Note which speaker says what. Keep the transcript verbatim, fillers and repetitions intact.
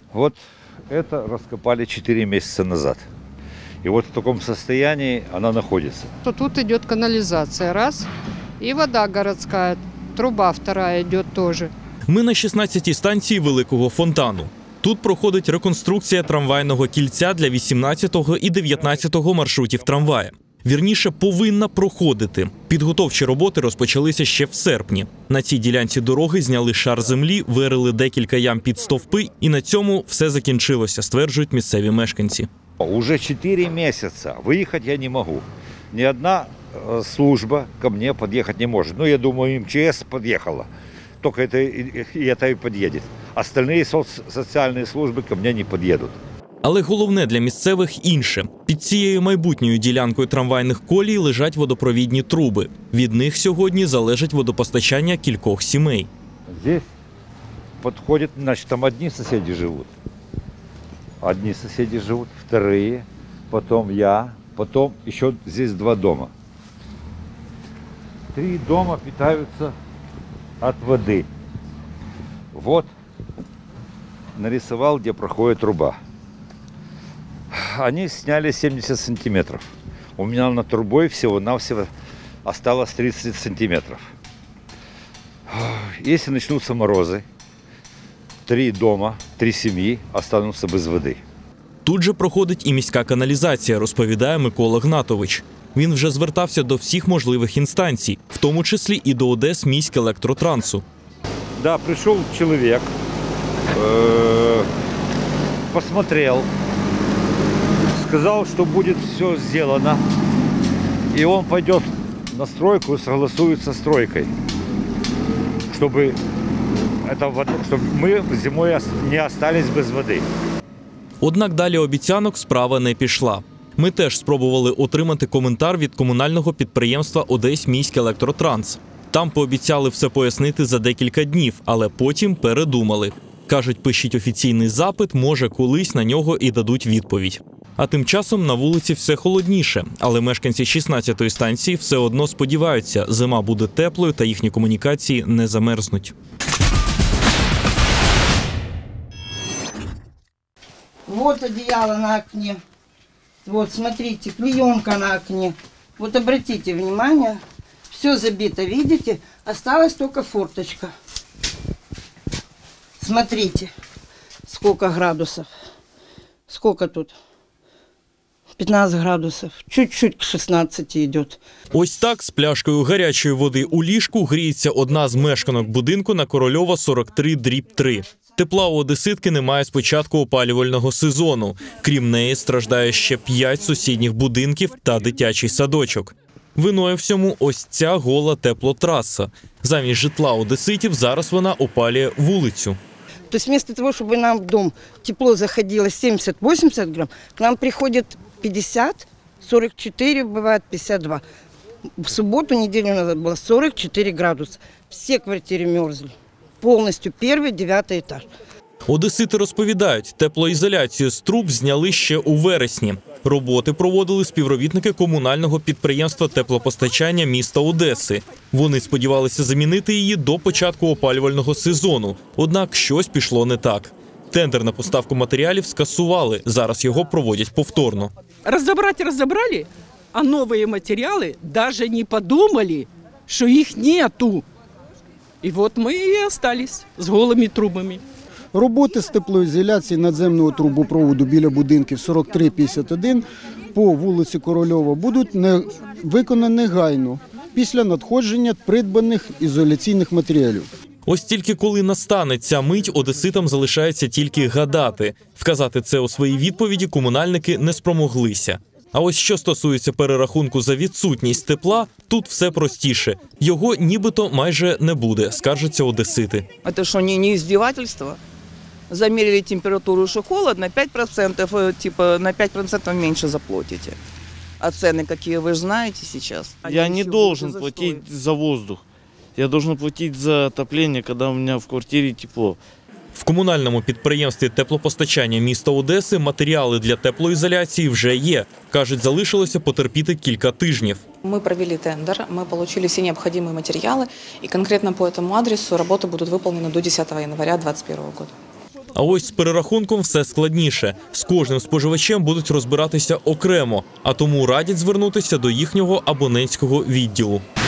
Speaker 1: Вот это раскопали четыре месяца назад. И вот в таком состоянии она находится.
Speaker 2: То тут идет канализация, раз, и вода городская, труба вторая идет тоже.
Speaker 3: Ми на шістнадцятій станції Великого фонтану. Тут проходить реконструкція трамвайного кільця для вісімнадцятого і дев'ятнадцятого маршрутів трамвая. Вірніше, повинна проходити. Підготовчі роботи розпочалися ще в серпні. На цій ділянці дороги зняли шар землі, вирили декілька ям під стовпи, і на цьому все закінчилося, стверджують місцеві мешканці.
Speaker 1: Уже четыре месяца выехать я не могу. Ни одна служба ко мне подъехать не может. Ну, я думаю, эм че эс подъехала. Только это и это и подъедет. Остальные соц- социальные службы ко мне не подъедут.
Speaker 3: Але головне для місцевих інше. Під цією майбутньою ділянкою трамвайних колій лежать водопровідні труби. Від них сьогодні залежить водопостачання кількох сімей.
Speaker 1: Здесь подходит, значит, там одни соседи живут. Одни соседи живут, вторые, потом я, потом еще здесь два дома. Три дома питаются от воды. Вот нарисовал, где проходит труба. Они сняли семьдесят сантиметров. У меня над трубой всего-навсего осталось тридцать сантиметров. Если начнутся морозы, три дома, три сім'ї остануться без води.
Speaker 3: Тут же проходить і міська каналізація, розповідає Микола Гнатович. Він вже звертався до всіх можливих інстанцій, в тому числі і до Одесміськелектротрансу.
Speaker 1: Да, пришел человек, э, посмотрел, сказал, что будет все сделано, и он пойдет на стройку и согласует со стройкой, чтобы, это, чтобы мы зимой не остались без воды.
Speaker 3: Однак далі обіцянок справа не пішла. Ми теж спробували отримати коментар від комунального підприємства Одесміськелектротранс. Там пообіцяли все пояснити за декілька днів, але потім передумали. Кажуть, пишіть офіційний запит, може колись на нього і дадуть відповідь. А тим часом на вулиці все холодніше, але мешканці шістнадцятої станції все одно сподіваються, зима буде теплою та їхні комунікації не замерзнуть.
Speaker 4: Вот одеяло на окне. Вот, смотрите, клеенка на окне. Вот обратите внимание, все забито, видите? Осталась только форточка. Смотрите, сколько градусов. Сколько тут? пятнадцать градусов. Чуть-чуть к шістнадцяти йде.
Speaker 3: Ось так з пляшкою гарячої води у ліжку гріється одна з мешканок будинку на Корольова сорок три дріб три. Тепла у одеситки немає з початку опалювального сезону. Крім неї, страждає ще п'ять сусідніх будинків та дитячий садочок. Виною всьому ось ця гола теплотраса. Замість житла одеситів зараз вона опалює вулицю.
Speaker 4: То есть вместо того, чтобы нам в дом тепло заходило семьдесят-восемьдесят грамм, к нам приходит пятьдесят, сорок четыре, бывает пятьдесят два. В субботу, неделю назад, было сорок четыре градуса. Все квартиры мерзли. Повністю перший, дев'ятий етаж.
Speaker 3: Одесити розповідають, теплоізоляцію з труб зняли ще у вересні. Роботи проводили співробітники комунального підприємства теплопостачання міста Одеси. Вони сподівалися замінити її до початку опалювального сезону, однак щось пішло не так. Тендер на поставку матеріалів скасували, зараз його проводять повторно.
Speaker 5: Розібрати розібрали, а нові матеріали навіть не подумали, що їх нету. І от ми і залишились з голими трубами.
Speaker 6: Роботи з теплоізоляції надземного трубопроводу біля будинків сорок три п'ятдесят один по вулиці Корольова будуть не виконані негайно після надходження придбаних ізоляційних матеріалів.
Speaker 3: Ось тільки коли настане ця мить, одеситам залишається тільки гадати. Вказати це у своїй відповіді комунальники не спромоглися. А ось що стосується перерахунку за відсутність тепла, тут все простіше. Його нібито майже не буде, скаржаться одесити.
Speaker 7: Це що, не, не издевательство? Замерили температуру, що холодно, п'ять процентів, типа на п'ять процентів менше заплатите. А ціни, які ви ж знаєте зараз?
Speaker 8: Я не должен платить за воздух. Я должен платить за отопление, когда у меня в квартире тепло.
Speaker 3: В комунальному підприємстві теплопостачання міста Одеси матеріали для теплоізоляції вже є. Кажуть, залишилося потерпіти кілька тижнів.
Speaker 9: Мы провели тендер, мы получили все необходимые материалы, и конкретно по этому адресу работы будут выполнены до десятого января две тысячи двадцать первого года.
Speaker 3: А ось з перерахунком все складніше. З кожним споживачем будуть розбиратися окремо, а тому радять звернутися до їхнього абонентського відділу.